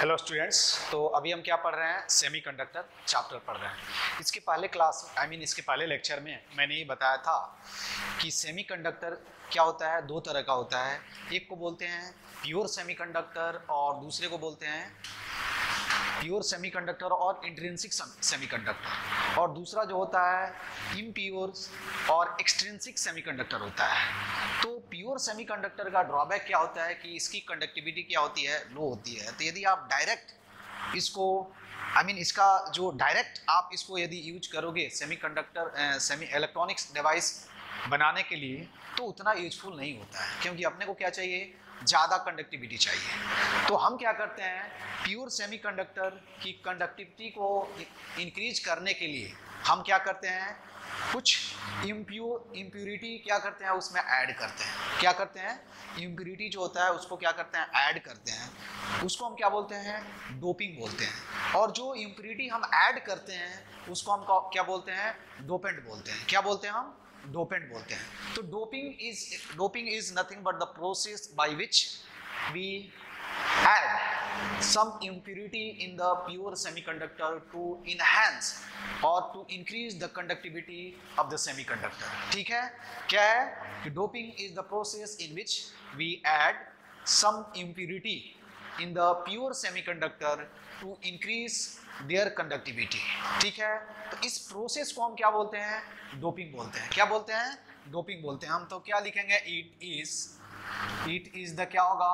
Hello students, तो अभी हम क्या पढ़ रहे हैं? सेमीकंडक्टर चैप्टर पढ़ रहे हैं। इसके पहले इसके पहले लेक्चर में मैंने ये बताया था कि सेमीकंडक्टर क्या होता है, दो तरह का होता है। एक को बोलते हैं प्योर सेमीकंडक्टर और दूसरे को बोलते हैं प्योर सेमीकंडक्टर और इंट्रिंसिक सेमीकंडक्टर, और दूसरा जो होता है इम्प्योर और एक्सट्रिंसिक सेमीकंडक्टर होता है। तो प्योर सेमीकंडक्टर का ड्रॉबैक क्या होता है कि इसकी कंडक्टिविटी क्या होती है, लो होती है। तो यदि आप डायरेक्ट इसको इसका जो डायरेक्ट आप इसको यदि यूज करोगे सेमीकंडक्टर सेमी इलेक्ट्रॉनिक्स डिवाइस बनाने के लिए, तो उतना यूजफुल नहीं होता है, क्योंकि अपने को क्या चाहिए, ज़्यादा कंडक्टिविटी चाहिए। तो हम क्या करते हैं, प्योर सेमीकंडक्टर की कंडक्टिविटी को इंक्रीज करने के लिए हम क्या करते हैं, कुछ इम्प्यूरिटी क्या करते हैं, उसमें ऐड करते हैं। क्या करते हैं, इम्प्यूरिटी जो होता है उसको क्या करते हैं, ऐड करते हैं। उसको हम क्या बोलते हैं, डोपिंग बोलते हैं। और जो इम्प्यूरिटी हम ऐड करते हैं उसको हम क्या बोलते हैं, डोपेंट बोलते हैं। क्या बोलते हैं हम, डोपेंट बोलते हैं। तो doping is nothing but the process by which we add some impurity in the pure semiconductor to enhance or to increase the conductivity of the semiconductor। ठीक है, क्या है कि doping is the process in which we add some impurity in the pure semiconductor to increase their conductivity। ठीक है, तो इस process को हम क्या बोलते हैं, डोपिंग बोलते हैं। क्या बोलते हैं, डोपिंग बोलते हैं। हम तो क्या लिखेंगे, इट इज द क्या होगा,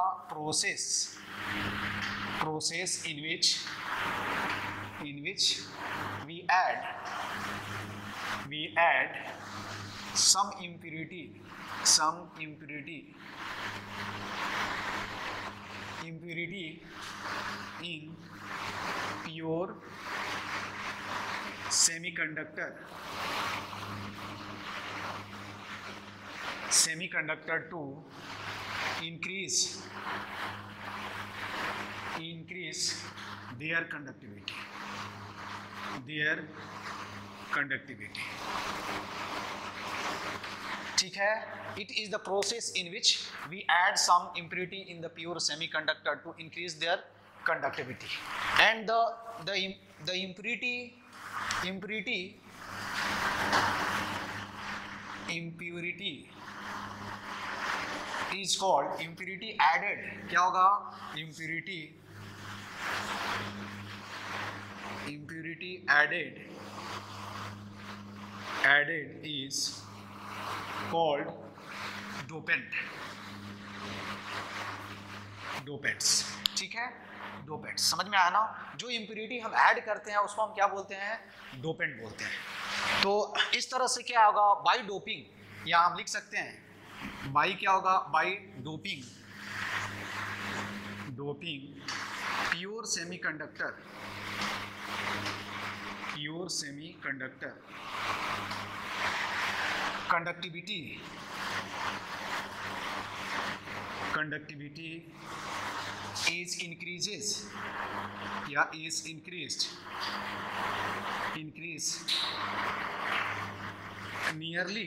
process in which we add some impurity in pure semiconductor to increase their conductivity। ठीक है, it is the process in which we add some impurity in the pure semiconductor to increase their conductivity, and the impurity is called impurity added। क्या होगा, impurity added is called dopants। ठीक है, dopants समझ में आया ना। जो impurity हम ऐड करते हैं उसको हम क्या बोलते हैं, डोपेंट बोलते हैं। तो इस तरह से क्या होगा, बाय डोपिंग, या हम लिख सकते हैं बाई क्या होगा, by doping pure semiconductor conductivity is increased nearly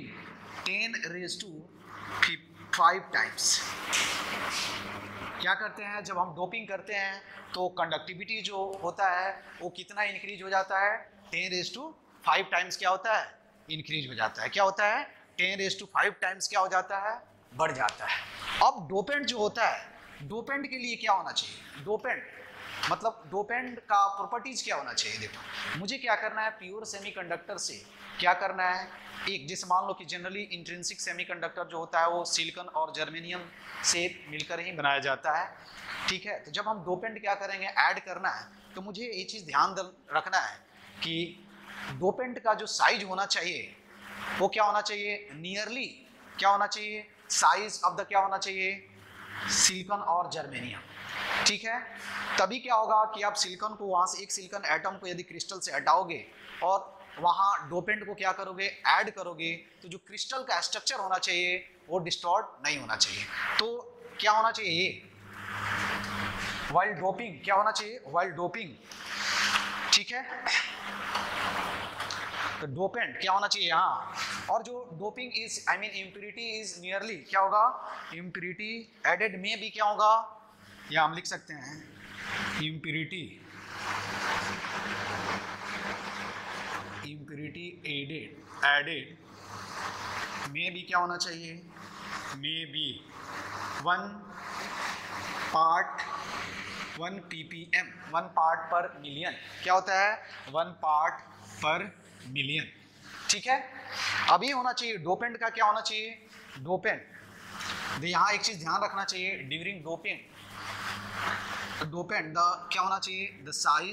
10⁵ times. क्या करते हैं, जब हम डोपिंग करते हैं तो कंडक्टिविटी जो होता है वो कितना इंक्रीज हो जाता है, 10⁵ टाइम्स क्या होता है, इंक्रीज हो जाता है। क्या होता है, 10⁵ टाइम्स क्या हो जाता है, बढ़ जाता है। अब डोपेंट जो होता है, डोपेंट के लिए क्या होना चाहिए, डोपेंट का प्रॉपर्टीज क्या होना चाहिए। देखो, मुझे क्या करना है, प्योर सेमीकंडक्टर से क्या करना है, एक जैसे मान लो कि जनरली इंट्रिंसिक सेमीकंडक्टर जो होता है वो सिलिकॉन और जर्मेनियम से मिलकर ही बनाया जाता है। ठीक है, तो जब हम डोपेंट क्या करेंगे, ऐड करना है, तो मुझे ये चीज़ ध्यान रखना है कि डोपेंट का जो साइज होना चाहिए वो क्या होना चाहिए, नियरली क्या होना चाहिए, साइज ऑफ द क्या होना चाहिए, सिलिकॉन और जर्मेनियम। ठीक है, तभी क्या होगा कि आप सिलिकॉन को वहाँ से, एक सिलिकॉन एटम को यदि क्रिस्टल से हटाओगे और वहाँ डोपेंट को क्या करोगे, ऐड करोगे, तो जो क्रिस्टल का स्ट्रक्चर होना चाहिए वो डिस्टॉर्ट नहीं होना चाहिए। तो क्या होना चाहिए, वाइल डोपिंग क्या होना चाहिए, वाइल डोपिंग। ठीक है, तो डोपेंट क्या होना चाहिए यहाँ, और जो doping is impurity is nearly क्या होगा, इम्प्यूरिटी एडेड में भी क्या होगा, या हम लिख सकते हैं इम्प्यूरिटी एडेड में भी क्या होना चाहिए, may be 1 ppm 1 part per million, क्या होता है 1 पार्ट पर मिलियन, ठीक है। अभी होना चाहिए डोपेंट का क्या होना चाहिए, डोपेंट, यहाँ एक चीज ध्यान रखना चाहिए ड्यूरिंग डोपिंग, डोपेंट द क्या होना चाहिए, the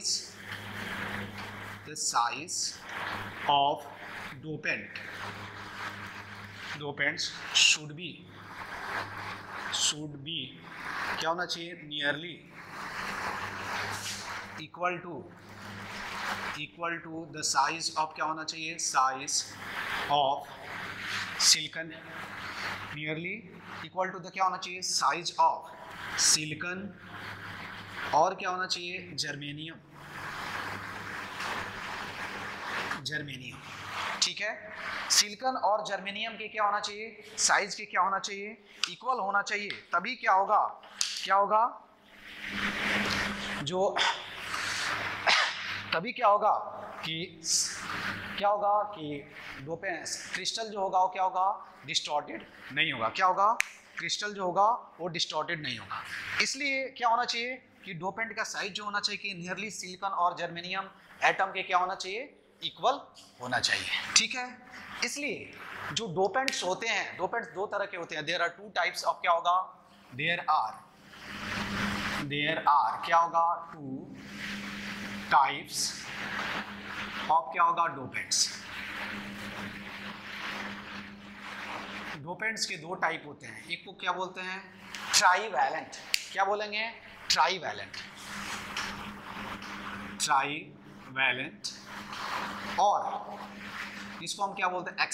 size of dopants should be क्या होना चाहिए, nearly equal to the size of क्या होना चाहिए, size of silicon, nearly equal to the क्या होना चाहिए, साइज ऑफ सिलिकॉन, और क्या होना चाहिए, जर्मेनियम, ठीक है। सिलिकॉन और जर्मेनियम के क्या होना चाहिए, साइज के क्या होना चाहिए, इक्वल होना चाहिए, तभी क्या होगा कि डोपेंट क्रिस्टल जो होगा वो क्या होगा, डिस्टॉर्टेड नहीं होगा, क्या होगा, क्रिस्टल जो होगा वो डिस्टॉर्टेड नहीं होगा। इसलिए क्या होना चाहिए कि डोपेंट का साइज जो होना चाहिए कि नियरली सिलिकॉन और जर्मेनियम एटम के क्या होना चाहिए, इक्वल होना चाहिए, ठीक है। इसलिए जो डोपेंट्स होते हैं, डोपेंट्स दो तरह के होते हैं, देयर आर 2 टाइप्स ऑफ क्या होगा, देयर आर क्या होगा, 2 टाइप्स ऑफ क्या होगा, डोपेंट्स के 2 टाइप होते हैं, एक को क्या बोलते हैं ट्राईवैलेंट, क्या बोलेंगे, ट्राईवैलेंट, और इसको हम क्या बोलते हैं,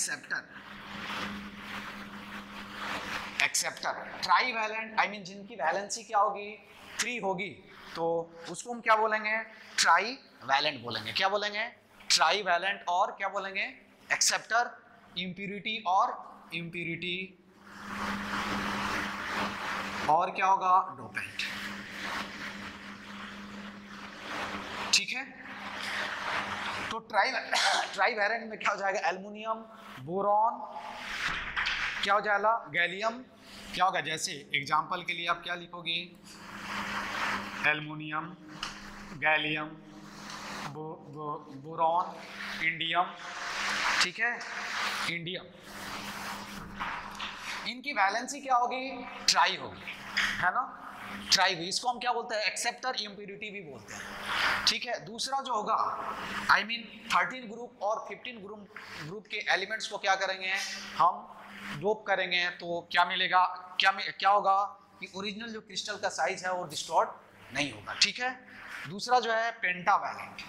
एक्सेप्टर। ट्राईवैलेंट आई मीन जिनकी वैलेंसी क्या होगी, 3 होगी, तो उसको हम क्या बोलेंगे, ट्राईवैलेंट बोलेंगे, क्या बोलेंगे, ट्राईवैलेंट, और क्या बोलेंगे, एक्सेप्टर, इम्प्यूरिटी और क्या होगा, डोपेंट, ठीक है। तो ट्राईवैलेंट में क्या हो जाएगा, एल्युमिनियम, बोरॉन, क्या हो जाएगा, गैलियम, क्या होगा, जैसे एग्जांपल के लिए आप क्या लिखोगे, एल्युमिनियम, गैलियम, बोरॉन, इंडियम, ठीक है, इंडियम, इनकी वैलेंसी क्या होगी, ट्राई होगी, है ना, ट्राई हुई, इसको हम क्या बोलते हैं, एक्सेप्टर, इम्प्यूरिटी भी बोलते हैं, ठीक है। दूसरा जो होगा आई मीन 13 ग्रुप और 15 ग्रुप के एलिमेंट्स को क्या करेंगे, हम डोप करेंगे, तो क्या मिलेगा, क्या होगा कि ओरिजिनल जो क्रिस्टल का साइज है वो डिस्टॉर्ट नहीं होगा, ठीक है। दूसरा जो है पेंटावैलेंट,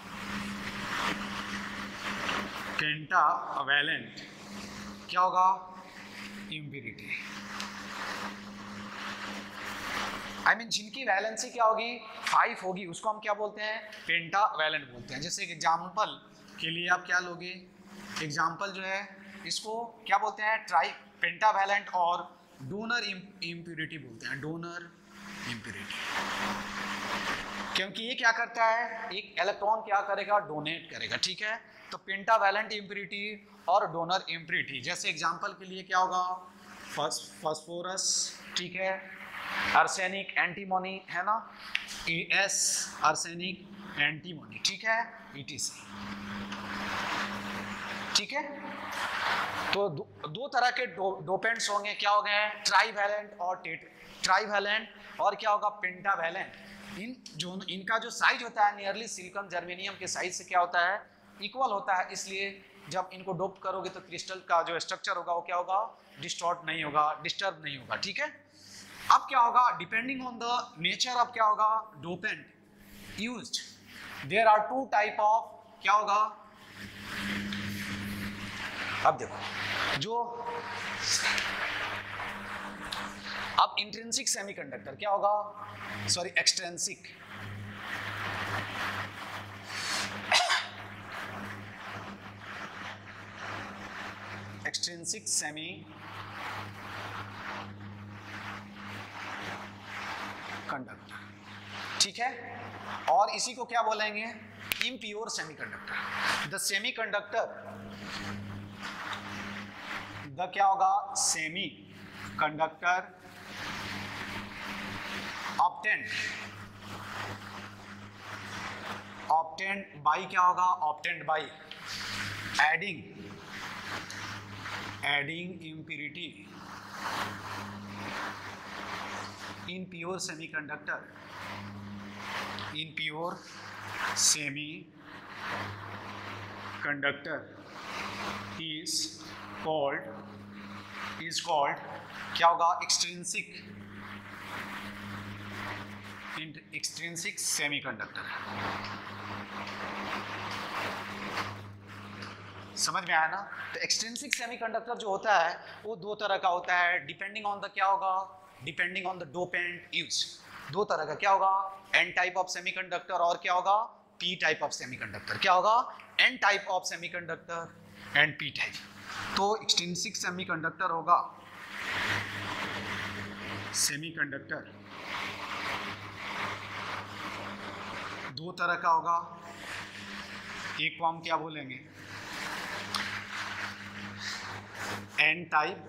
क्या होगा, इम्प्यूरिटी, आई मीन जिनकी वैलेंसी क्या होगी, 5 होगी, उसको हम क्या बोलते हैं, पेंटावैलेंट बोलते हैं। जैसे एग्जाम्पल के लिए आप क्या लोगे, एग्जाम्पल जो है इसको क्या बोलते हैं, पेंटावैलेंट और डोनर इम्प्यूरिटी बोलते हैं, डोनर इम्प्यूरिटी, क्योंकि ये क्या करता है, एक इलेक्ट्रॉन क्या करेगा, डोनेट करेगा, ठीक है। तो पेंटावैलेंट इम्प्यूरिटी और डोनर इम्प्यूरिटी, जैसे एग्जाम्पल के लिए क्या होगा, फास्फोरस, ठीक है, आर्सेनिक, एंटीमोनी, है ना, AS आर्सेनिक, एंटीमोनी, ठीक है, ETC, ठीक है। तो दो तरह के डोपेंट्स होंगे, क्या हो गए, ट्राईवैलेंट और क्या होगा, पेंटावैलेंट। इनका जो साइज होता है नियरली सिलिकॉन जर्मेनियम के साइज से क्या होता है, इक्वल होता है, इसलिए जब इनको डोप करोगे तो क्रिस्टल का जो स्ट्रक्चर होगा वो क्या होगा, डिस्टॉर्ट नहीं होगा, डिस्टर्ब नहीं होगा, ठीक है। अब क्या होगा, depending on the nature of क्या होगा, dopant used, there are 2 type of क्या होगा। अब देखो जो अब इंट्रिंसिक सेमीकंडक्टर क्या होगा, सॉरी एक्सट्रिंसिक, सेमी कंडक्टर, ठीक है। और इसी को क्या बोलेंगे, impure semiconductor. The semiconductor, the क्या होगा, सेमी कंडक्टर ऑब्टेंड बाई क्या होगा, obtained by adding impurity in pure semiconductor, in pure semiconductor is called क्या होगा, एक्सट्रिंसिक सेमीकंडक्टर। समझ में आया ना। तो एक्सट्रिंसिक सेमीकंडक्टर जो होता है वो दो तरह का होता है, डिपेंडिंग ऑन द क्या होगा, depending on the dopant use. दो तरह का क्या होगा, एन टाइप ऑफ सेमीकंडक्टर और क्या होगा, पी टाइप ऑफ सेमीकंडक्टर। क्या होगा, N type of semiconductor and P type. तो एक्सट्रिंसिक सेमीकंडक्टर होगा, सेमीकंडक्टर दो तरह का होगा। एक को हम क्या बोलेंगे, एन टाइप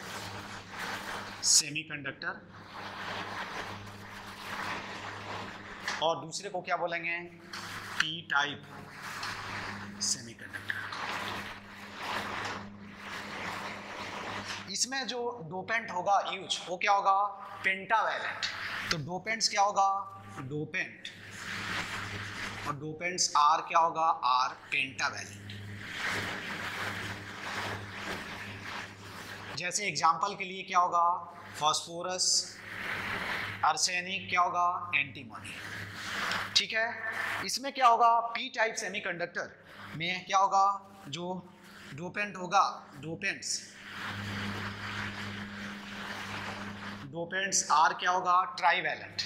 सेमीकंडक्टर, और दूसरे को क्या बोलेंगे, पी टाइप सेमीकंडक्टर। इसमें जो डोपेंट होगा यूज वो क्या होगा, पेंटावैलेंट। तो डोपेंट्स क्या होगा, डोपेंट, और डोपेंट्स आर क्या होगा, आर पेंटावैलेंट। जैसे एग्जांपल के लिए क्या होगा, फास्फोरस, आर्सेनिक क्या होगा, एंटीमनी। ठीक है। इसमें क्या होगा, पी टाइप सेमीकंडक्टर में क्या होगा, जो डोपेंट होगा, डोपेंट्स आर क्या होगा, ट्राईवैलेंट।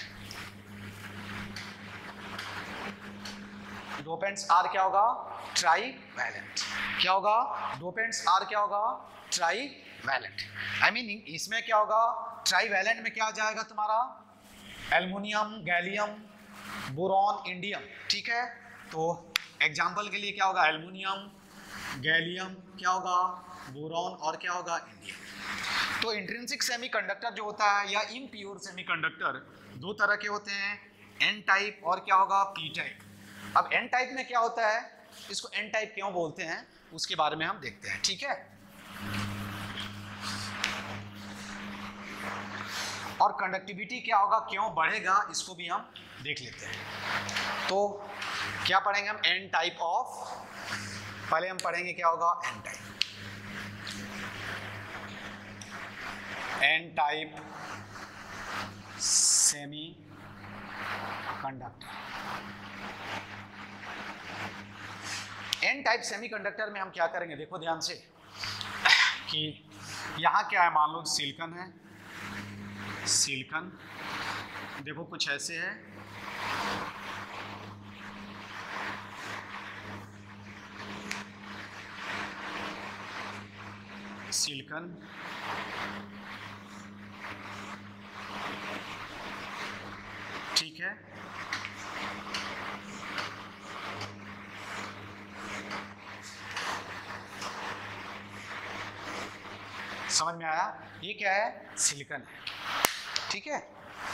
डोपेंट्स आर क्या होगा, ट्राईवैलेंट। क्या होगा, डोपेंट्स आर क्या होगा, ट्राईवैलेंट। आई मीन इसमें क्या होगा, ट्राईवैलेंट में क्या आ जाएगा तुम्हारा, एल्युमिनियम, गैलियम, बोरॉन, इंडियम। ठीक है। तो एग्जांपल के लिए क्या होगा, एल्युमिनियम, गैलियम क्या होगा, बोरॉन, और क्या होगा, इंडियम। तो इंट्रिंसिक सेमीकंडक्टर जो होता है या इम्प्योर सेमीकंडक्टर दो तरह के होते हैं, एन टाइप और क्या होगा, पी टाइप। अब एन टाइप में क्या होता है, इसको एन टाइप क्यों बोलते हैं उसके बारे में हम देखते हैं। ठीक है। और कंडक्टिविटी क्या होगा, क्यों बढ़ेगा, इसको भी हम देख लेते हैं। तो क्या पढ़ेंगे हम, एन टाइप ऑफ, पहले हम पढ़ेंगे क्या होगा, N type. N type semiconductor. N type semiconductor में हम क्या करेंगे, देखो ध्यान से कि यहाँ क्या है, मान लो सिलिकॉन है, सिलिकॉन देखो कुछ ऐसे है, सिलिकॉन ठीक है। समझ में आया, ये क्या है, सिलिकॉन है। ठीक है,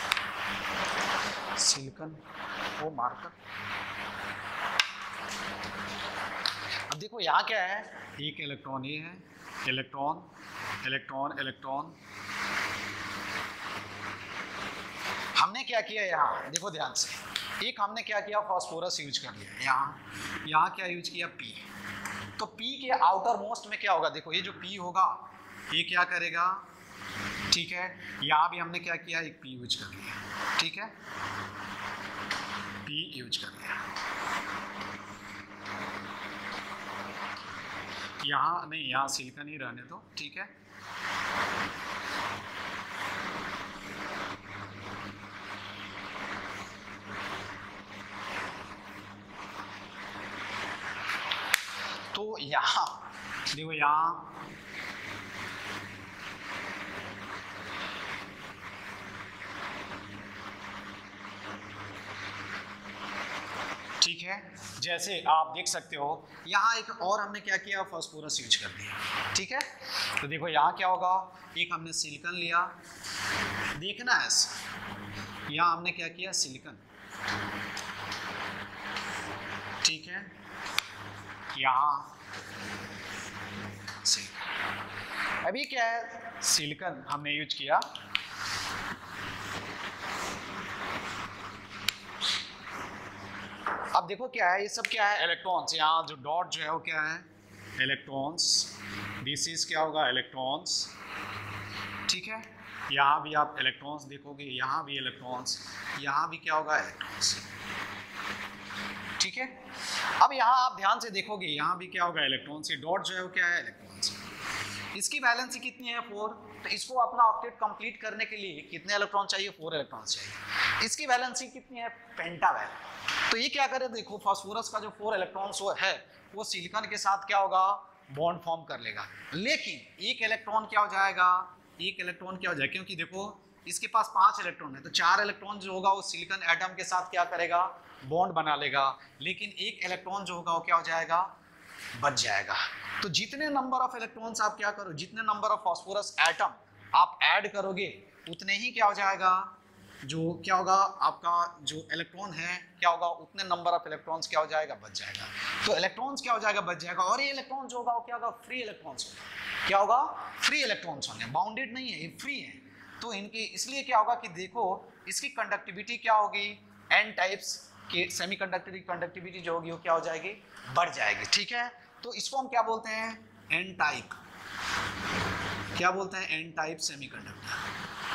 सिलिकॉन वो मार्कर। अब देखो यहाँ क्या है, एक इलेक्ट्रॉन ये है, इलेक्ट्रॉन इलेक्ट्रॉन इलेक्ट्रॉन। हमने क्या किया यहाँ, देखो ध्यान से, एक हमने क्या किया, फास्फोरस यूज कर लिया, यहाँ क्या यूज किया, पी। तो पी के आउटर मोस्ट में क्या होगा, देखो ये जो पी होगा ये क्या करेगा, ठीक है। यहाँ भी हमने क्या किया, एक पी यूज कर लिया। ठीक है, पी यूज कर लिया। यहाँ नहीं, यहाँ सिलिकॉन ही रहने दो। ठीक है, तो यहाँ देखो, यहाँ ठीक है, जैसे आप देख सकते हो यहाँ एक और हमने क्या किया, फास्फोरस यूज कर दिया। ठीक है, तो देखो यहाँ क्या होगा, एक हमने सिलिकॉन लिया, देखना है यहाँ हमने क्या किया, सिलिकॉन। ठीक है, यहाँ सिलिकॉन, अभी क्या है, सिलिकॉन हमने यूज किया। अब देखो क्या है, ये सब क्या है, इलेक्ट्रॉन्स। यहाँ जो डॉट जो है वो क्या है, इलेक्ट्रॉन्स। दिस इज क्या होगा, इलेक्ट्रॉन्स। ठीक है, यहाँ भी आप इलेक्ट्रॉन्स देखोगे, यहाँ भी इलेक्ट्रॉन्स, यहाँ भी क्या होगा, इलेक्ट्रॉन्स। ठीक है, अब यहाँ आप ध्यान से देखोगे, यहाँ भी क्या होगा, इलेक्ट्रॉन्स। ये डॉट जो है वो क्या है, इलेक्ट्रॉन्स। इसकी वैलेंसी कितनी है, 4। तो इसको अपना ऑक्टेट कंप्लीट करने के लिए कितने इलेक्ट्रॉन चाहिए, 4 इलेक्ट्रॉन चाहिए। इसकी वैलेंसी कितनी है, पेंटावैलेंट। तो ये क्या करे, देखो फास्फोरस का जो 4 इलेक्ट्रॉन्स है वो सिलिकॉन के साथ क्या होगा, बॉन्ड फॉर्म कर लेगा। लेकिन एक इलेक्ट्रॉन क्या हो जाएगा, एक इलेक्ट्रॉन क्या हो जाएगा, क्योंकि देखो इसके पास 5 इलेक्ट्रॉन है, तो 4 इलेक्ट्रॉन जो होगा वो सिलिकॉन एटम के साथ क्या करेगा, बॉन्ड बना लेगा। लेकिन एक इलेक्ट्रॉन जो होगा वो क्या हो जाएगा, बच जाएगा। तो जितने नंबर ऑफ इलेक्ट्रॉन्स आप क्या करो, जितने नंबर ऑफ फास्फोरस एटम आप ऐड करोगे उतने ही क्या हो जाएगा, जो क्या होगा आपका जो इलेक्ट्रॉन है क्या होगा, उतने नंबर ऑफ इलेक्ट्रॉन्स क्या हो जाएगा, बच जाएगा। तो इलेक्ट्रॉन्स क्या हो जाएगा, बच जाएगा। और ये इलेक्ट्रॉन जो होगा वो क्या होगा, फ्री इलेक्ट्रॉन्स होगा। क्या होगा, फ्री इलेक्ट्रॉन्स होंगे, बाउंडेड नहीं है, ये फ्री है। तो इनकी इसलिए क्या होगा कि देखो इसकी कंडक्टिविटी क्या होगी, एन टाइप्स के सेमीकंडक्टर की कंडक्टिविटी जो होगी वो क्या हो जाएगी, बढ़ जाएगी। ठीक है, तो इसको हम क्या बोलते हैं, एन टाइप। क्या बोलते हैं, एन टाइप सेमीकंडक्टर।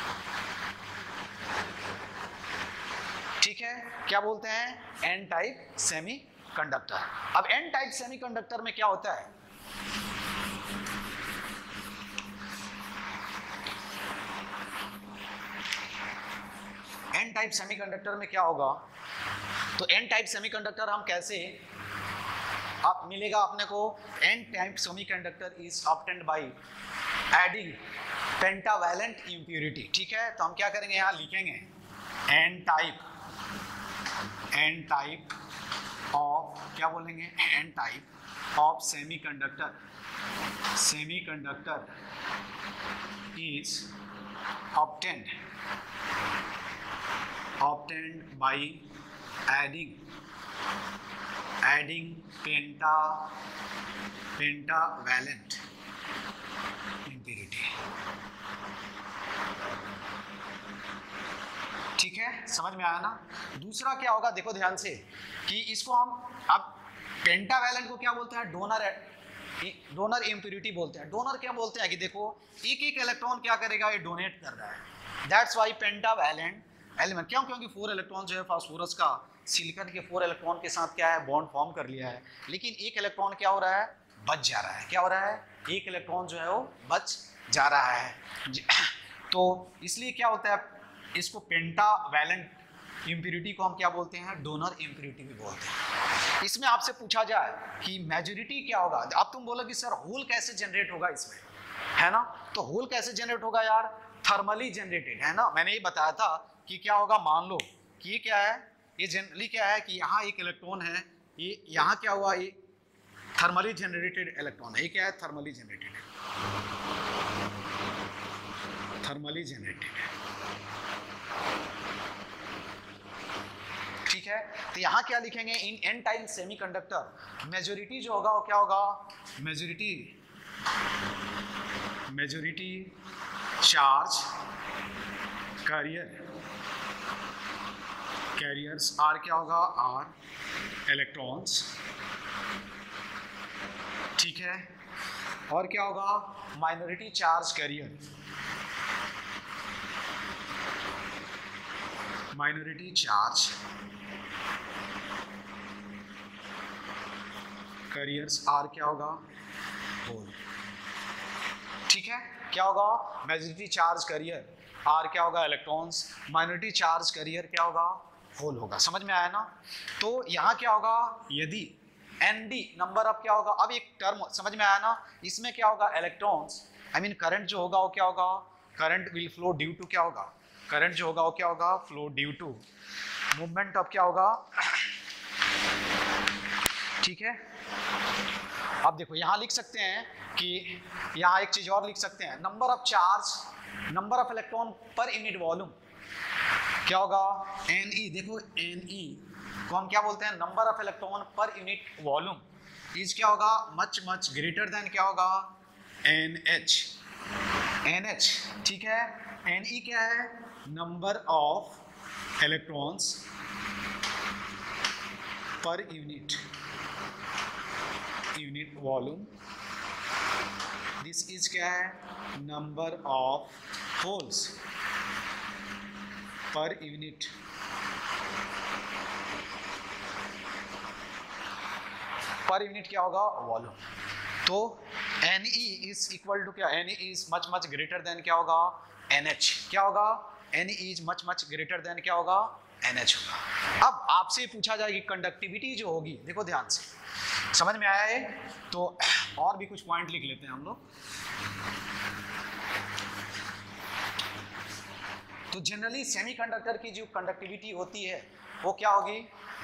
ठीक है, क्या बोलते हैं, एन टाइप सेमीकंडक्टर। अब एन टाइप सेमीकंडक्टर में क्या होता है, एन टाइप सेमीकंडक्टर में क्या होगा, तो एन टाइप सेमीकंडक्टर हम कैसे आप मिलेगा अपने को, N type semiconductor is obtained by adding pentavalent impurity. ठीक है, तो हम क्या करेंगे, यहाँ लिखेंगे एन टाइप ऑफ, क्या बोलेंगे, N type of semiconductor is obtained by adding pentavalent impurity। ठीक है, समझ में आया ना। दूसरा क्या होगा, देखो ध्यान से कि इसको हम अब पेंटावैलेंट को क्या बोलते हैं, डोनर इम्प्योरिटी बोलते हैं। डोनर क्या बोलते हैं कि देखो एक एक इलेक्ट्रॉन क्या करेगा, ये डोनेट कर रहा है। That's why pentavalent element. क्यों, क्योंकि 4 इलेक्ट्रॉन जो है फास्फोरस का सिलिकॉन के 4 इलेक्ट्रॉन के साथ क्या है, बॉन्ड फॉर्म कर लिया है। लेकिन एक इलेक्ट्रॉन क्या हो रहा है, बच जा रहा है। क्या हो रहा है, एक इलेक्ट्रॉन जो है वो बच जा रहा है। तो इसलिए क्या होता है, इसको पेंटावैलेंट इम्प्योरिटी को हम क्या बोलते हैं, डोनर इम्प्योरिटी भी बोलते हैं। इसमें आपसे पूछा जाए कि मेजॉरिटी क्या होगा, अब तुम बोलोगे सर होल कैसे जनरेट होगा इसमें, है ना। तो होल कैसे जनरेट होगा यार, थर्मली जनरेटेड, है ना। मैंने ये बताया था कि क्या होगा, मान लो कि ये क्या है, ये जनरली क्या है कि यहाँ एक इलेक्ट्रॉन है, ये यहाँ क्या हुआ, ये थर्मली जनरेटेड इलेक्ट्रॉन है। ये क्या है, थर्मली जनरेटेड है, थर्मली जनरेटेड है। ठीक है, तो यहाँ क्या लिखेंगे, in N type semiconductor majority जो होगा वो क्या होगा, मेजॉरिटी चार्ज कैरियर्स आर क्या होगा, आर इलेक्ट्रॉन्स। ठीक है, और क्या होगा, minority charge carrier, minority charge carriers are क्या होगा, होल। ठीक है, क्या होगा, मेजॉरिटी चार्ज कैरियर आर क्या होगा, इलेक्ट्रॉन्स, माइनॉरिटी चार्ज कैरियर क्या होगा, होल होगा। समझ में आया ना। तो यहाँ क्या होगा, यदि एन डी नंबर ऑफ क्या होगा, अब एक टर्म समझ में आया ना, इसमें क्या होगा, इलेक्ट्रॉन्स आई मीन करंट जो होगा वो क्या होगा, current will flow due to क्या होगा, करंट जो होगा वो क्या होगा, flow due to movement of क्या होगा, ठीक है। अब देखो यहां लिख सकते हैं कि यहां एक चीज और लिख सकते हैं, number of charge, number of electron per unit volume क्या होगा, Ne। देखो Ne को हम क्या बोलते हैं, number of electron per unit volume is क्या होगा, मच मच ग्रेटर देन क्या होगा, NH। ठीक है। Ne क्या है, number of electrons per unit volume. This is क्या है, number of holes per unit क्या होगा, वॉल्यूम। तो Ne इज इक्वल टू क्या, Ne is much much greater than क्या होगा, NH। क्या होगा, Ne is much much greater than क्या होगा, NH होगा। अब आपसे पूछा जाएगी कंडक्टिविटी जो होगी, देखो ध्यान से, समझ में आया है? तो और भी कुछ पॉइंट लिख लेते हैं हम लोग। तो जनरली सेमीकंडक्टर की जो कंडक्टिविटी होती है वो क्या होगी,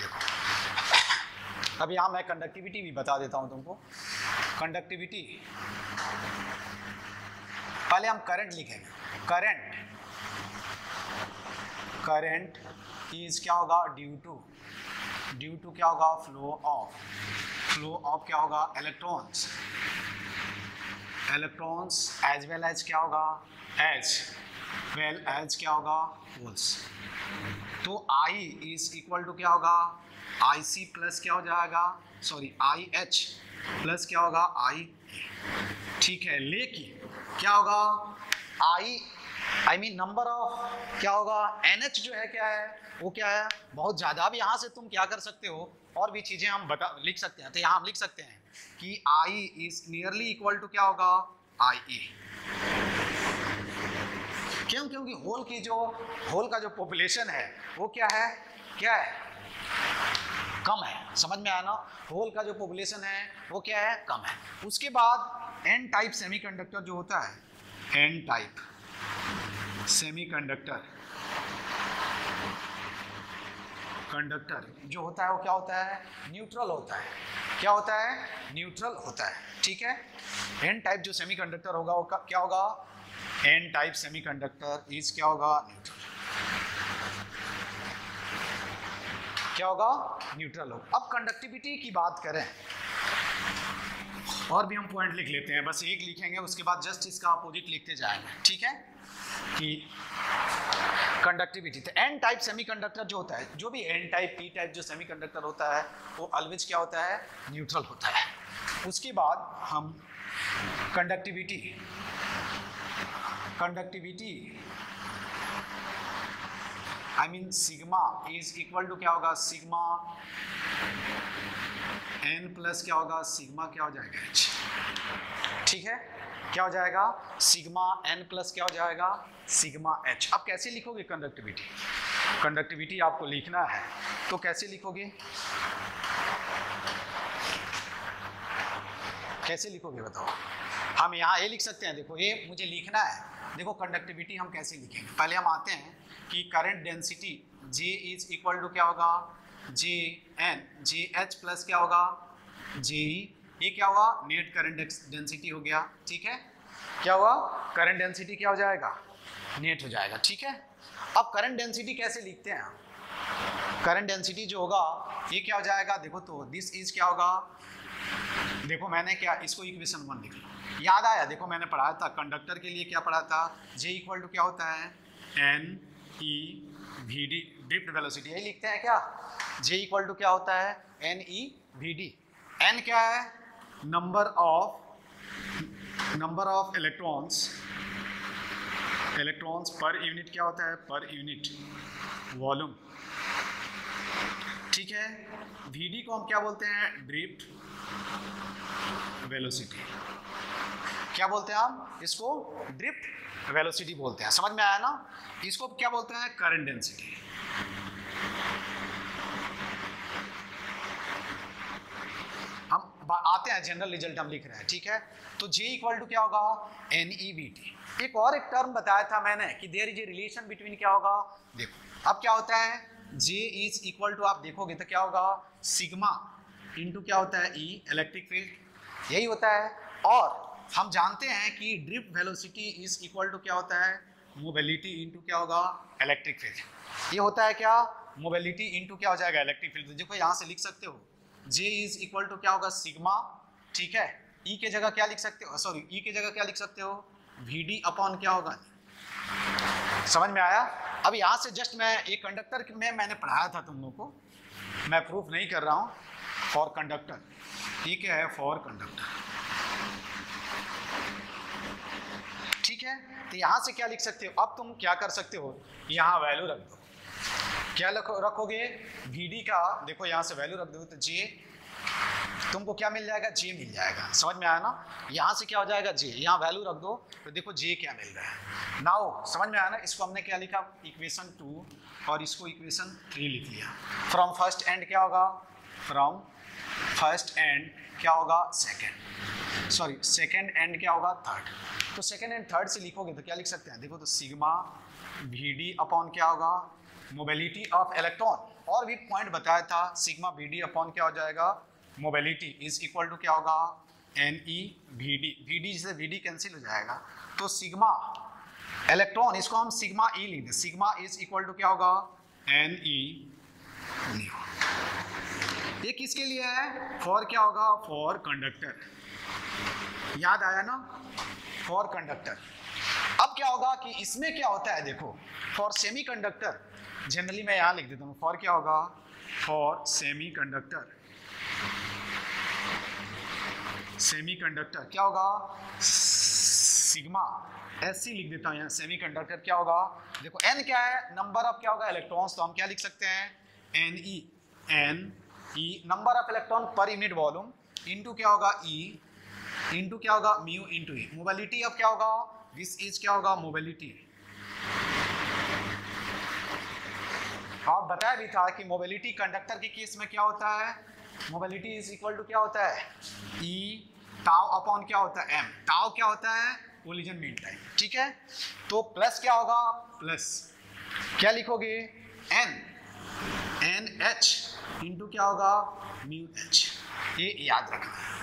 देखो अब यहाँ मैं कंडक्टिविटी भी बता देता हूँ तुमको। कंडक्टिविटी, पहले हम करंट लिखेंगे। करंट इज क्या होगा, ड्यू टू क्या होगा, फ्लो ऑफ क्या होगा, इलेक्ट्रॉन्स एज वेल एज क्या होगा, एज क्या होगा, होल्स। तो I इज इक्वल टू क्या होगा, IC प्लस क्या हो जाएगा, सॉरी IH प्लस क्या होगा, I। ठीक है, लेकिन क्या होगा, I मीन नंबर ऑफ क्या होगा, NH जो है क्या है, वो क्या है, बहुत ज्यादा। अब यहाँ से तुम क्या कर सकते हो, और भी चीजें हम लिख सकते हैं। तो यहाँ हम लिख सकते हैं कि I is nearly equal to क्या होगा, IE। क्यों, क्योंकि होल का जो पॉपुलेशन है वो क्या है, कम है। समझ में आया ना, होल का जो पॉपुलेशन है वो क्या है, कम है। उसके बाद एन टाइप सेमीकंडक्टर जो होता है, एन टाइप सेमीकंडक्टर जो होता है वो क्या होता है, न्यूट्रल होता है। क्या होता है, न्यूट्रल होता है। ठीक है। एन टाइप जो सेमीकंडक्टर होगा वो क्या होगा, एन टाइप सेमीकंडक्टर इज क्या होगा, न्यूट्रल। क्या होगा, न्यूट्रल होगा। अब कंडक्टिविटी की बात करें, और भी हम पॉइंट लिख लेते हैं, बस एक लिखेंगे उसके बाद जस्ट इसका अपोजिट लिखते जाएंगे। ठीक है, कि कंडक्टिविटी। तो एन टाइप सेमीकंडक्टर जो होता है, जो भी एन टाइप पी टाइप जो सेमीकंडक्टर होता है वो ऑलवेज क्या होता है, न्यूट्रल होता है। उसके बाद हम conductivity I mean sigma is equal to क्या होगा, सिग्मा एन प्लस क्या होगा, सिग्मा क्या हो जाएगा, एच। ठीक है, क्या हो जाएगा, सिग्मा एन प्लस क्या हो जाएगा, सिग्मा एच। अब कैसे लिखोगे कंडक्टिविटी आपको लिखना है तो कैसे लिखोगे, बताओ। हम यहाँ ये लिख सकते हैं, देखो ये मुझे लिखना है। देखो कंडक्टिविटी हम कैसे लिखेंगे, पहले हम आते हैं कि current density J is equal to क्या होगा, जे एच प्लस क्या होगा, JE। ये क्या हुआ, नेट करंट डेंसिटी हो गया। ठीक है, क्या हुआ, करंट डेंसिटी क्या हो जाएगा, नेट हो जाएगा। ठीक है। अब करंट डेंसिटी कैसे लिखते हैं, करंट डेंसिटी जो होगा ये क्या हो जाएगा, देखो तो दिस इज क्या होगा, देखो मैंने क्या इसको इक्वेशन 1 लिख लो, याद आया, देखो मैंने पढ़ाया था कंडक्टर के लिए क्या पढ़ा था, J इक्वल टू क्या होता है, NE/VD ड्रिफ्ट वेलोसिटी। यही लिखते हैं क्या, J इक्वल टू क्या होता है, NE/VD। N क्या है, number of electrons per unit क्या होता है, पर यूनिट वॉल्यूम। ठीक है। VD को हम क्या बोलते हैं, ड्रिफ्ट वेलोसिटी। क्या बोलते हैं हम इसको, ड्रिफ्ट वेलोसिटी बोलते हैं। समझ में आया ना। इसको क्या बोलते हैं, करंट डेंसिटी। हम आते हैं जनरल रिजल्ट हम लिख रहे हैं। ठीक है, तो J इक्वल टू क्या होगा, NE/VT। एक और एक टर्म बताया था मैंने कि there is a relation between क्या होगा, देखो अब क्या होता है, J इज इक्वल टू, आप देखोगे तो क्या होगा, सिग्मा इंटू क्या होता है, E इलेक्ट्रिक फील्ड, यही होता है। और हम जानते हैं कि drift velocity is equal to क्या होता है, मोबिलिटी इंटू क्या होगा, इलेक्ट्रिक फील्ड। ये होता है क्या, मोबिलिटी इंटू क्या हो जाएगा, इलेक्ट्रिक फील्ड। तो देखो यहाँ से लिख सकते हो J इज इक्वल टू क्या होगा, सिग्मा, ठीक है। E के जगह क्या लिख सकते हो, सॉरी E के जगह क्या लिख सकते हो, VD अपॉन क्या होगा, समझ में आया। अब यहाँ से जस्ट मैं एक कंडक्टर में मैंने पढ़ाया था तुम लोग को, मैं प्रूफ नहीं कर रहा हूँ, फॉर कंडक्टर, ठीक है, फॉर कंडक्टर, ठीक है। तो यहाँ से क्या लिख सकते हो, अब तुम क्या कर सकते हो, यहाँ वैल्यू रख दो, क्या रखोगे, VD का, देखो यहाँ से वैल्यू रख दो तो J, तुमको क्या मिल जाएगा, J मिल जाएगा, समझ में आया ना। यहाँ से क्या हो जाएगा, J, यहाँ वैल्यू रख दो तो देखो J क्या मिल रहा है। नाउ समझ में आया ना, इसको हमने क्या लिखा, इक्वेशन 2 और इसको इक्वेशन 3 लिख लिया। फ्रॉम फर्स्ट एंड क्या होगा, फ्रॉम फर्स्ट एंड क्या होगा, सेकेंड, सॉरी सेकेंड एंड क्या होगा, थर्ड। तो सेकेंड एंड थर्ड से लिखोगे तो क्या लिख सकते हैं, देखो तो सिग्मा VD अपॉन क्या होगा, मोबिलिटी ऑफ इलेक्ट्रॉन, और भी पॉइंट बताया था, सिग्मा VD अपॉन क्या हो जाएगा, मोबिलिटी इज इक्वल टू क्या होगा, NE VD, VD से VD कैंसिल हो जाएगा, तो सिग्मा इलेक्ट्रॉन, इसको हम सिग्मा E लिख दें, सिग्मा इज इक्वल टू क्या होगा, NE न्यू। ये किसके लिए है, फॉर क्या होगा, फॉर कंडक्टर, याद आया ना, फॉर कंडक्टर। अब क्या होगा कि इसमें क्या होता है, देखो फॉर सेमी कंडक्टर, जनरली मैं यहाँ लिख देता हूँ, फॉर क्या होगा, for semiconductor, semiconductor क्या होगा, सिग्मा SC लिख देता हूँ यहाँ, सेमी कंडक्टर क्या होगा, देखो N क्या है, नंबर ऑफ क्या होगा, इलेक्ट्रॉन्स, तो हम क्या लिख सकते हैं, NE number of electron per unit volume, into क्या होगा, E इंटू क्या होगा, mu into E, mobility of क्या होगा, दिस इज क्या होगा, मोबिलिटी। और बताया भी था कि मोबिलिटी कंडक्टर के केस में क्या होता है, मोबिलिटी इज इक्वल टू क्या होता है, E टाउ अपॉन क्या होता है, M, टाउ क्या होता है, कोलिजन मीन टाइम, ठीक है। तो प्लस क्या होगा, प्लस क्या लिखोगे, NH इंटू क्या होगा, म्यू H, ये याद रखना है,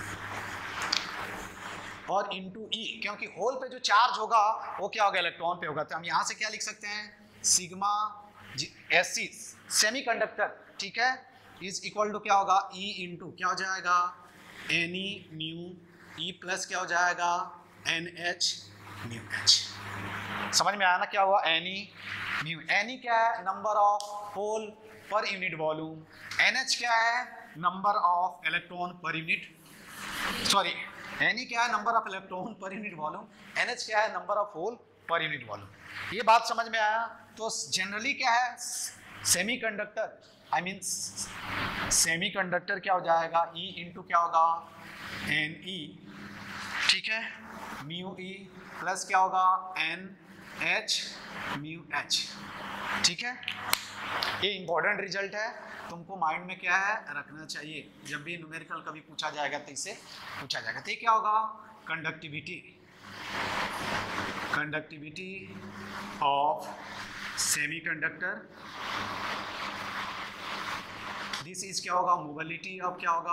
और इंटू E, क्योंकि होल पे जो चार्ज होगा वो क्या होगा, इलेक्ट्रॉन पे होगा, तो हम यहाँ से क्या लिख सकते हैं, सिग्मा SC सेमी कंडक्टर, ठीक है, इज इक्वल टू क्या होगा, E इंटू क्या हो जाएगा, NE म्यू E प्लस क्या हो जाएगा, NH म्यू H। समझ में आया ना, क्या हुआ, NE म्यू, NE क्या है, number of hole per unit volume, NH क्या है, number of electron per unit, sorry NE क्या है, number of electron per unit volume, NH क्या है, number of hole per unit volume. ये बात समझ में आया। तो जनरली क्या है, semiconductor, I mean semiconductor क्या हो जाएगा, E इंटू क्या होगा, NE, ठीक है, म्यू E प्लस क्या होगा, NH म्यू H, ठीक है। ये इंपॉर्टेंट रिजल्ट है, तुमको माइंड में क्या है रखना चाहिए, जब भी न्यूमेरिकल कभी पूछा जाएगा तो इसे पूछा जाएगा। तो ये क्या होगा, conductivity, conductivity of semiconductor, this is क्या होगा, मोबिलिटी ऑफ क्या होगा,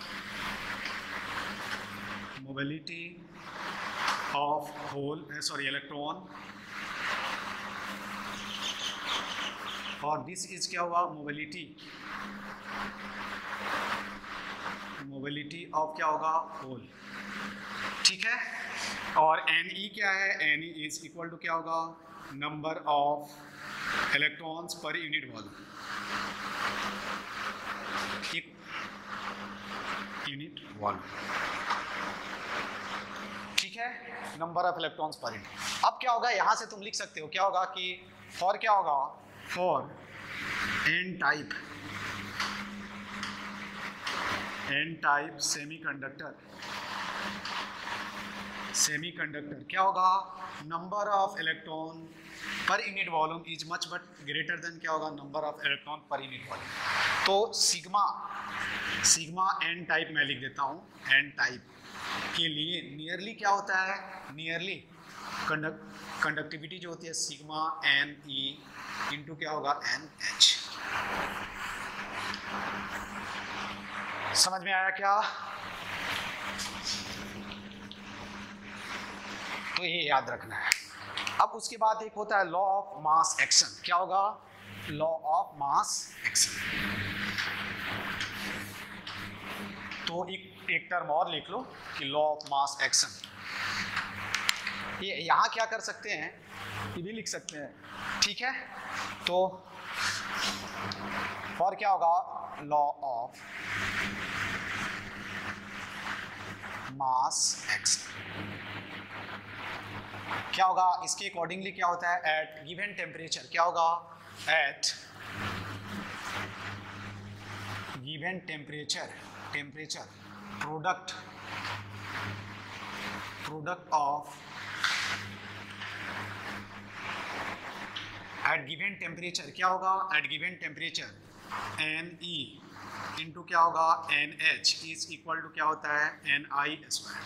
mobility of hole, sorry electron, और दिस इज क्या हुआ, मोबिलिटी, मोबिलिटी ऑफ क्या होगा, होल, ठीक है। और NE क्या है, NE इज इक्वल टू क्या होगा, number of electrons per unit volume, unit volume, ठीक है, number of electrons per unit. अब क्या होगा, यहां से तुम लिख सकते हो क्या होगा कि फॉर क्या होगा, for N type semiconductor, semiconductor क्या होगा, number of electron per unit volume is much but greater than क्या होगा, number of electron per unit volume. तो सिग्मा N टाइप मैं लिख देता हूँ, N टाइप के लिए नियरली क्या होता है, नियरली कंडक्टिविटी जो होती है सिग्मा NE इंटू क्या होगा, NH, समझ में आया क्या? तो ये याद रखना है। अब उसके बाद एक होता है लॉ ऑफ मास एक्शन। क्या होगा? Law of mass action. तो एक टर्म और लिख लो कि लॉ ऑफ मास एक्शन। ये यहां क्या कर सकते हैं, ये भी लिख सकते हैं, ठीक है? तो और क्या होगा? Law of mass action. क्या होगा? इसके अकॉर्डिंगली क्या होता है? At given temperature. क्या होगा? At given temperature product of at given temperature. क्या होगा? At given temperature NE into क्या होगा? NH इज इक्वल टू क्या होता है? NI square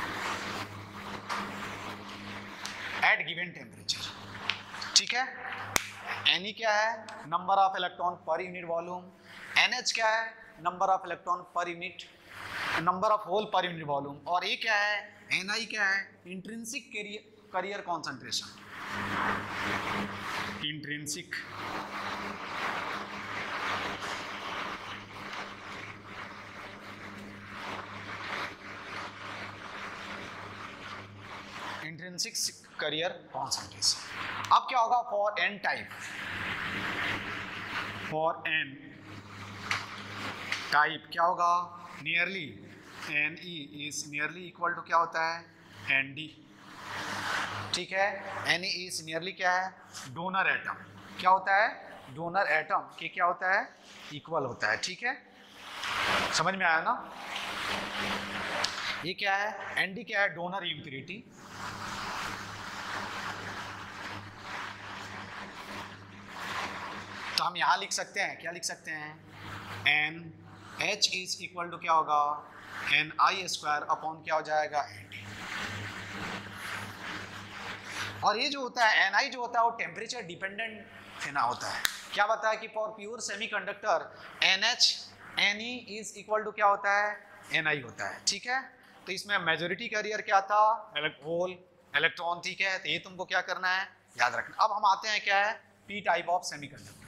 at given temperature, ठीक है? Ne क्या है? Number of electron per unit volume. NH क्या है? Number of electron per unit, number of hole per unit volume. और ये क्या है? Ni क्या है? Intrinsic carrier concentration. Intrinsic carrier concentration. अब क्या होगा? For N type, for N type क्या होगा? Nearly Ne is nearly equal to क्या होता है? Nd, ठीक है? Ne इज नियरली क्या है? Donor atom. क्या होता है? डोनर एटम के क्या होता है? इक्वल होता है, ठीक है? समझ में आया ना? ये क्या है? Nd क्या है? Donor impurity. तो हम यहां लिख सकते हैं, क्या लिख सकते हैं? NH इज इक्वल टू क्या होगा? NI स्क्वायर अपॉन क्या हो जाएगा? ND। और ये जो होता है Ni जो होता है वो टेम्परेचर डिपेंडेंट फेना होता है। क्या बताया कि for pure semiconductor NH Ne is equal to क्या होता है? Ni होता है, ठीक है? तो इसमें मेजॉरिटी कैरियर क्या था? होल इलेक्ट्रॉन, ठीक है? तो ये तुमको क्या करना है? याद रखना। अब हम आते हैं क्या है? P type of semiconductor.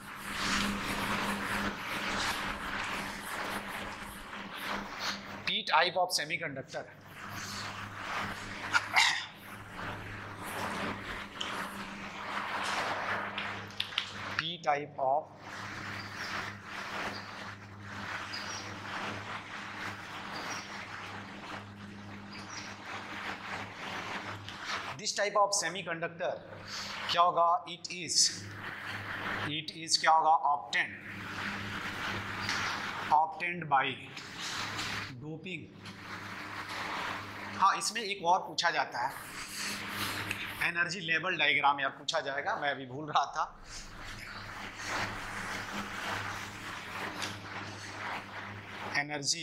P type of semiconductor P type of this type of semiconductor क्या होगा? इट इज क्या होगा? Obtained by doping. हाँ, इसमें एक और पूछा जाता है, एनर्जी लेवल डायग्राम यार पूछा जाएगा, मैं अभी भूल रहा था। एनर्जी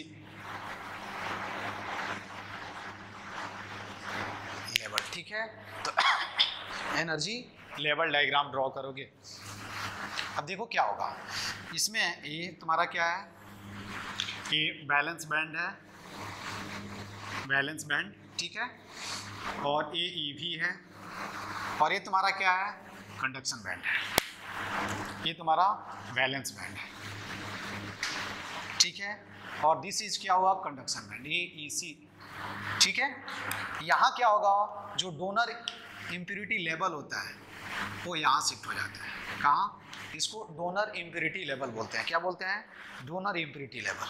लेवल, ठीक है? तो एनर्जी लेवल डायग्राम ड्रॉ करोगे। अब देखो क्या होगा इसमें। ये तुम्हारा क्या है? ये बैलेंस बैंड है, बैलेंस बैंड, ठीक है? और ये EV है, और ये तुम्हारा क्या है? कंडक्शन बैंड है। ये तुम्हारा बैलेंस बैंड है, ठीक है? और दिस इज क्या हुआ? कंडक्शन बैंड, ये EC, ठीक है? यहाँ क्या होगा? जो डोनर इम्प्योरिटी लेवल होता है वो यहाँ शिफ्ट हो जाता है। कहाँ? इसको डोनर इम्प्योरिटी लेवल बोलते हैं। क्या बोलते हैं? Donor impurity level.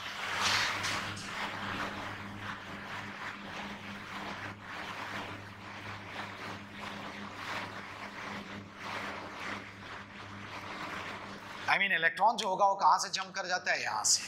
I mean electron जो होगा वो कहाँ से जंप कर जाता है? यहाँ से।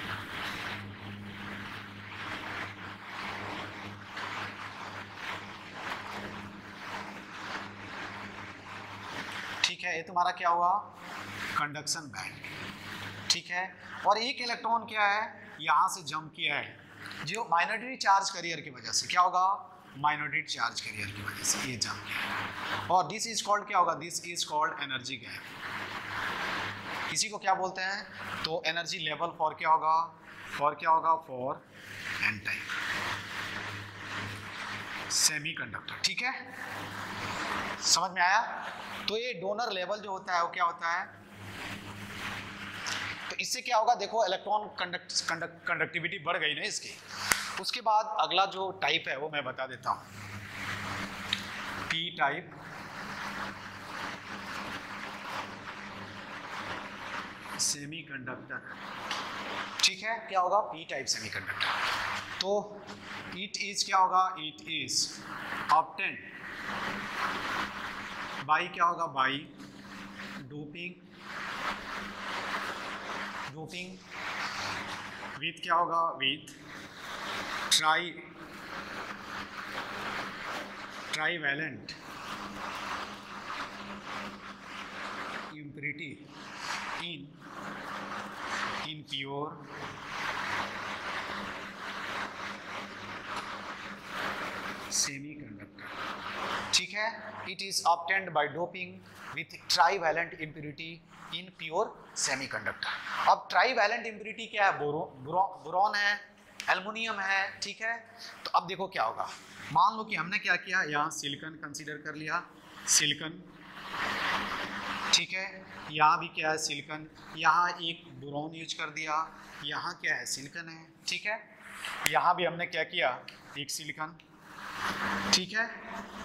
ठीक है? ये तुम्हारा क्या हुआ? कंडक्शन बैंड, ठीक है? और एक इलेक्ट्रॉन क्या है? यहाँ से जंप किया है, जो माइनॉरिटी चार्ज कैरियर की वजह से। क्या होगा? माइनॉरिटी चार्ज कैरियर की वजह से ये जंप किया है। और दिस इज कॉल्ड क्या होगा? This is called energy gap. इसी को क्या बोलते हैं? तो एनर्जी लेवल फॉर क्या होगा? फॉर क्या होगा? For N type semiconductor. ठीक है, समझ में आया? तो ये डोनर लेवल जो होता है वो क्या होता है? तो इससे क्या होगा? देखो इलेक्ट्रॉन कंडक्टिविटी बढ़ गई ना इसकी। उसके बाद अगला जो टाइप है वो मैं बता देता हूं, पी टाइप सेमीकंडक्टर। ठीक है, क्या होगा? P type semiconductor. तो इट इज क्या होगा? इट इज ऑब्टेन्ड बाई क्या होगा? बाई डोपिंग विथ क्या होगा? With trivalent impurity in pure semiconductor। ठीक है, it is obtained by doping with trivalent impurity in pure semiconductor। अब trivalent impurity क्या है? बोरॉन है, एल्युमिनियम है। ठीक है, तो अब देखो क्या होगा। मान लो कि हमने क्या किया, यहाँ सिलिकॉन कंसीडर कर लिया, सिलिकॉन। ठीक है, यहाँ भी क्या है? सिलिकॉन। यहाँ एक बोरॉन यूज कर दिया, यहाँ क्या है? सिलिकॉन है। ठीक है, यहाँ भी हमने क्या किया? एक सिलिकॉन। ठीक है,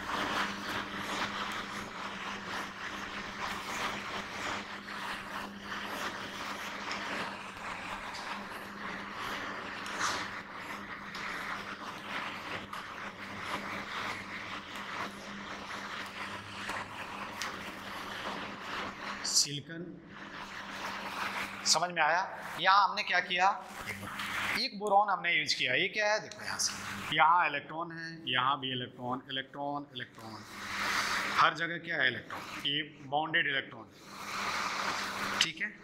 सिलिकॉन। समझ में आया? यहाँ हमने क्या किया? एक बोरॉन हमने यूज किया। ये क्या है? देखो यहाँ से, यहाँ इलेक्ट्रॉन है, यहाँ भी इलेक्ट्रॉन, इलेक्ट्रॉन, इलेक्ट्रॉन, हर जगह क्या है? इलेक्ट्रॉन। ये बॉन्डेड इलेक्ट्रॉन। ठीक है,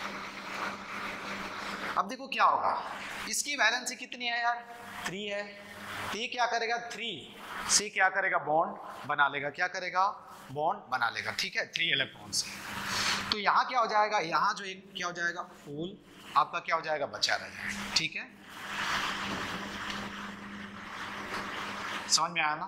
अब देखो क्या होगा। इसकी वैलेंसी कितनी है यार? 3 है। तो ये क्या करेगा? 3 से क्या करेगा? बॉन्ड बना लेगा। क्या करेगा? बॉन्ड बना लेगा। ठीक है, 3 इलेक्ट्रॉन से। तो यहाँ क्या हो जाएगा? यहाँ जो एक क्या हो जाएगा? होल आपका क्या हो जाएगा? बचा रहेगा। ठीक है, समझ में आया ना?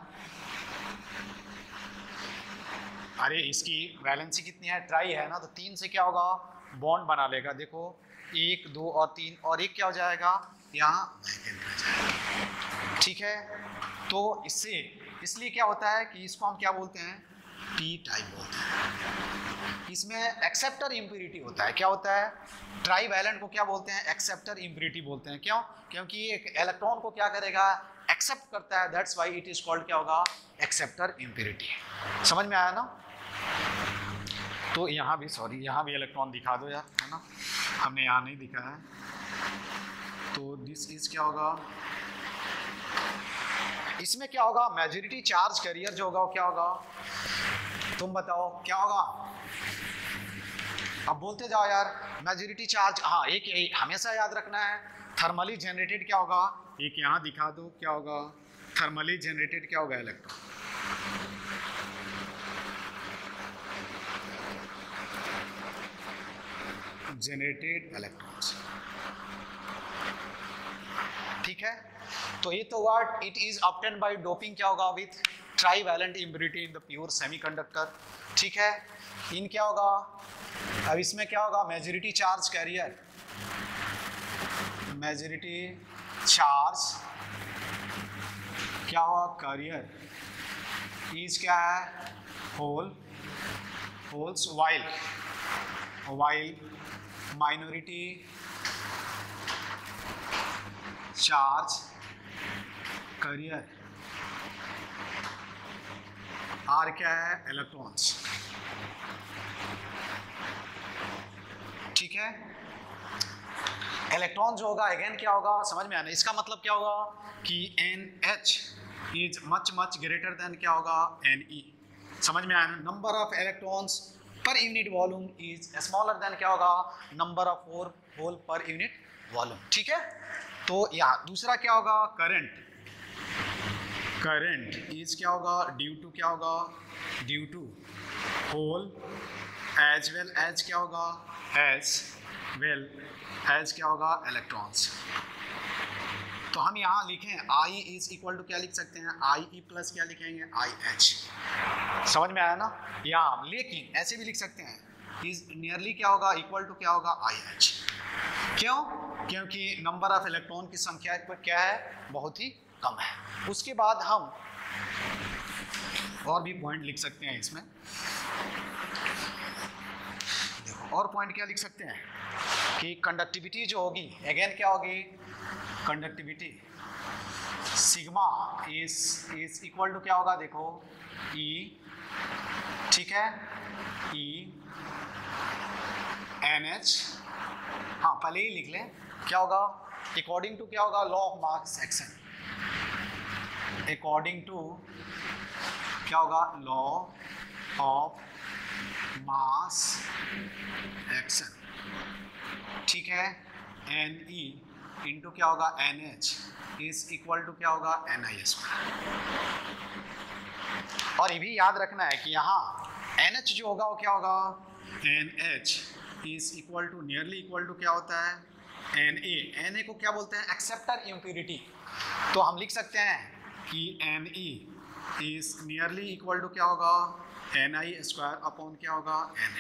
अरे इसकी वैलेंसी कितनी है? ट्राई है ना, तो 3 से क्या होगा? बॉन्ड बना लेगा। देखो 1 2 और 3, और एक क्या हो जाएगा? यहाँ वैकेंट रह जाएगा। ठीक है, तो इससे इसलिए क्या होता है कि इसको हम क्या बोलते हैं? पी टाइप बोलते हैं। इसमें एक्सेप्टर इम्प्यूरिटी होता है। क्या होता है? ट्राईवैलेंट को क्या बोलते हैं? एक्सेप्टर इम्प्यूरिटी बोलते हैं। क्यों? क्योंकि ये इलेक्ट्रॉन को क्या करेगा? एक्सेप्ट करता है। That's why it is called क्या होगा? Acceptor impurity. समझ में आया ना? तो यहाँ भी यहाँ भी इलेक्ट्रॉन दिखा दो यार, है ना? हमने यहाँ नहीं दिखाया है। तो दिस इज क्या होगा? इसमें क्या होगा? मेजॉरिटी चार्ज कैरियर जो होगा वो क्या होगा? तुम बताओ क्या होगा? अब बोलते जाओ यार। मेजॉरिटी चार्ज, हाँ, एक हमेशा याद रखना है, थर्मली जनरेटेड क्या होगा? एक यहाँ दिखा दो क्या होगा? थर्मली जनरेटेड क्या होगा? इलेक्ट्रॉन। Generated electrons. ठीक है, तो ये तो what it is obtained by doping क्या होगा? With trivalent impurity in the pure semiconductor. ठीक है, इन क्या होगा? अब इसमें क्या होगा? Majority charge carrier, majority charge क्या होगा? कैरियर इज क्या है? Holes while minority charge carrier are क्या है? इलेक्ट्रॉन्स। ठीक है, इलेक्ट्रॉन जो होगा अगेन क्या होगा? समझ में आना? इसका मतलब क्या होगा कि NH is much greater than क्या होगा? Ne। समझ में आया? Number of electrons per unit volume is smaller than क्या होगा? Number of hole per unit volume. ठीक है, तो यहाँ दूसरा क्या होगा? करंट इज क्या होगा? ड्यू टू क्या होगा? Due to hole as well as क्या होगा, एज वेल एज क्या होगा, इलेक्ट्रॉन्स। तो हम यहाँ लिखें आई इज इक्वल टू क्या लिख सकते हैं, आई ई प्लस क्या लिखेंगे, आई एच। समझ में आया ना यहाँ, लेकिन ऐसे भी लिख सकते हैं इज नियरली क्या होगा, इक्वल टू क्या होगा, आई एच। क्यों, क्योंकि नंबर ऑफ इलेक्ट्रॉन की संख्या पर क्या है, बहुत ही कम है। उसके बाद हम और भी पॉइंट लिख सकते हैं इसमें, देखो और पॉइंट क्या लिख सकते हैं कि कंडक्टिविटी जो होगी, अगेन क्या होगी, conductivity sigma is equal to क्या होगा, देखो ई, ठीक है, ई एन एच, हाँ पहले ही लिख लें, क्या होगा, अकॉर्डिंग टू क्या होगा, law of mass action, according to क्या होगा, लॉ ऑफ मास एक्शन, ठीक है, एन ई इंटू क्या होगा, N H is equal to क्या होगा, एन आई एस। और ये भी याद रखना है कि यहाँ एन एच जो होगा वो क्या होगा, N H is equal to nearly equal to क्या होता है, एन ए को क्या बोलते हैं, एक्सेप्टर इम्प्योरिटी। तो हम लिख सकते हैं कि N E is nearly equal to क्या होगा, एन आई स्क्वायर अपॉन क्या होगा,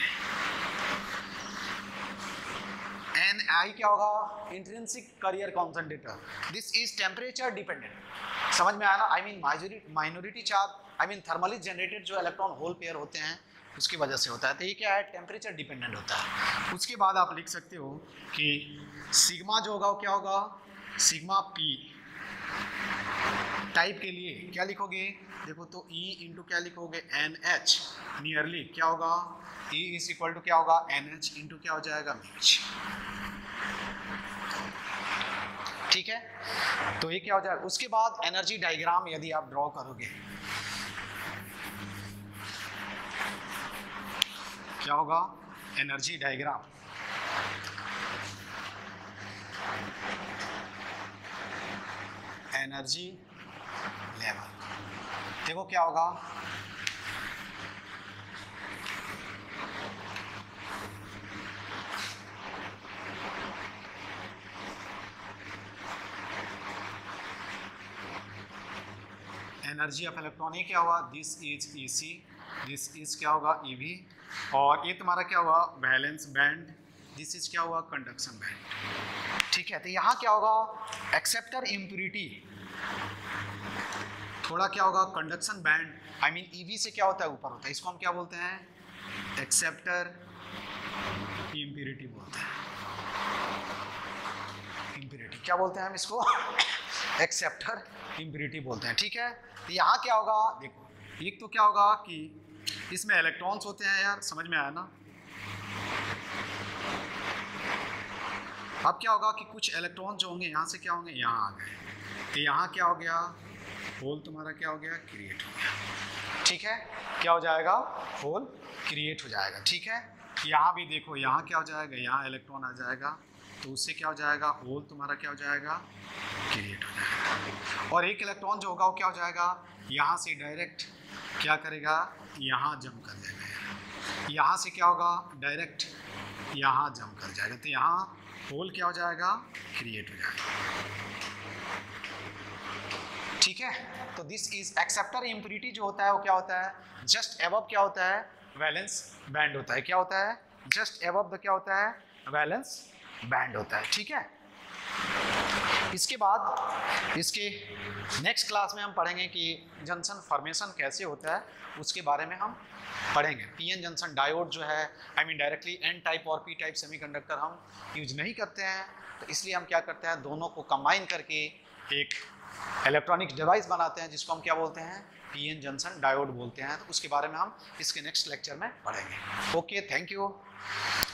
एन आई क्या होगा, intrinsic carrier concentrator. This is temperature dependent. समझ में आया ना, I mean minority charge, I mean thermally generated जो इलेक्ट्रॉन होल पेयर होते हैं उसकी वजह से होता है। तो ये क्या है, टेम्परेचर डिपेंडेंट होता है। उसके बाद आप लिख सकते हो कि सिग्मा जो होगा वो क्या होगा, सिग्मा पी टाइप के लिए क्या लिखोगे, देखो तो E इंटू क्या लिखोगे, एन एच नियरली क्या होगा, E इज इक्वल टू क्या होगा, एन एच इंटू क्या हो जाएगा, एच। ठीक है, तो ये क्या हो जाएगा। उसके बाद एनर्जी डायग्राम यदि आप ड्रॉ करोगे क्या होगा, एनर्जी डायग्राम, एनर्जी लेवल, देखो क्या होगा, एनर्जी ऑफ इलेक्ट्रॉन, ये क्या हुआ, this is EC, this is क्या होगा, ईवी, और ये तुम्हारा क्या हुआ, वैलेंस बैंड, दिस इज क्या हुआ, कंडक्शन बैंड। ठीक है, तो यहाँ क्या होगा, एक्सेप्टर इम्प्योरिटी, थोड़ा क्या होगा, conduction band, I mean EV से क्या होता है, ऊपर होता है, इसको हम क्या बोलते हैं, एक्सेप्टर इम्प्योरिटी बोलते हैं। इम्प्योरिटी क्या बोलते हैं हम इसको, एक्सेप्टर इम्प्योरिटी बोलते हैं। ठीक है, तो यहाँ क्या होगा, देखो एक तो क्या होगा कि इसमें इलेक्ट्रॉन्स होते हैं यार, समझ में आया ना। अब क्या होगा कि कुछ इलेक्ट्रॉन जो होंगे यहाँ से क्या होंगे, यहाँ आ गए, तो यहाँ क्या हो गया, होल तुम्हारा क्या हो गया, क्रिएट हो गया। ठीक है, क्या हो जाएगा, होल क्रिएट हो जाएगा। ठीक है, यहाँ भी देखो, यहाँ क्या हो जाएगा, यहाँ इलेक्ट्रॉन आ जाएगा, तो उससे क्या हो जाएगा, होल तुम्हारा क्या हो जाएगा, क्रिएट हो जाएगा। और एक इलेक्ट्रॉन जो होगा वो क्या हो जाएगा, यहाँ से डायरेक्ट क्या करेगा, यहाँ जम कर जाएगा, यहाँ से क्या होगा, डायरेक्ट यहाँ जम कर जाएगा, तो यहाँ होल क्या हो जाएगा, क्रिएट हो जाएगा। ठीक है, तो दिस इज एक्सेप्टर इम्प्योरिटी जो होता है वो क्या होता है, जस्ट अबव क्या होता है, वैलेंस बैंड होता है। क्या होता है, जस्ट अबव द क्या होता है, वैलेंस बैंड होता है। ठीक है, इसके बाद इसके नेक्स्ट क्लास में हम पढ़ेंगे कि जंक्शन फॉर्मेशन कैसे होता है, उसके बारे में हम पढ़ेंगे। पीएन जंक्शन डायोड जो है, I mean directly N type और पी टाइप सेमीकंडक्टर हम यूज नहीं करते हैं, तो इसलिए हम क्या करते हैं, दोनों को कंबाइन करके एक इलेक्ट्रॉनिक डिवाइस बनाते हैं जिसको हम क्या बोलते हैं, पीएन जंक्शन डायोड बोलते हैं। तो उसके बारे में हम इसके नेक्स्ट लेक्चर में पढ़ेंगे। Okay, thank you.